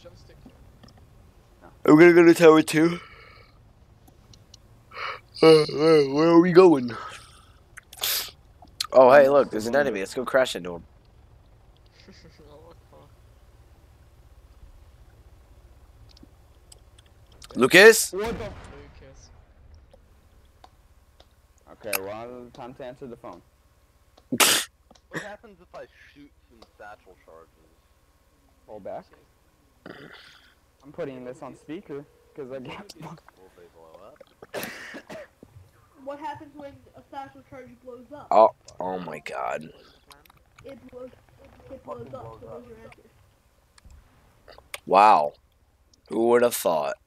I'm gonna go to Tower 2. Where are we going? Oh, hey, look, there's an enemy. Let's go crash into him. Lucas? What the? Okay, well, time to answer the phone. What happens if I shoot some satchel charges? Hold back. I'm putting this on speaker because I got. Will they blow up? What happens when a satchel charge blows up? Oh my god. It blows up, so those are answers. Wow. Who would have thought?